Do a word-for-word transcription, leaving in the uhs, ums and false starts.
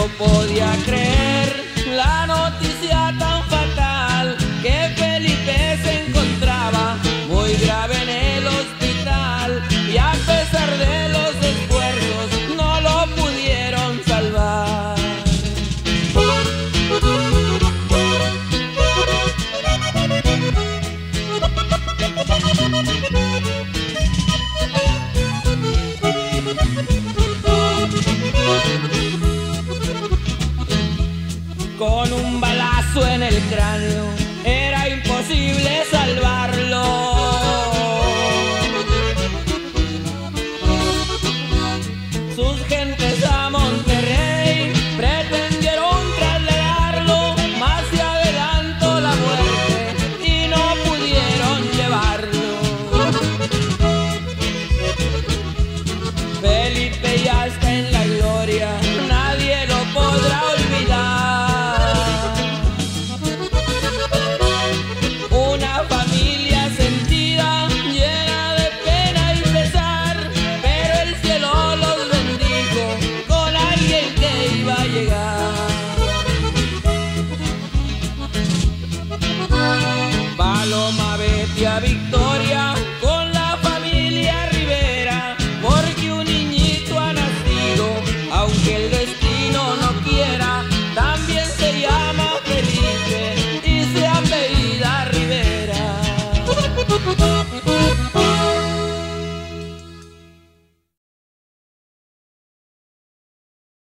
lo podía creer, la noticia tan fatal, que Felipe se encontraba muy grave en el hospital, y a pesar de los esfuerzos no lo pudieron salvar. Con un balazo en el cráneo era imposible salvarlo. Sus gentes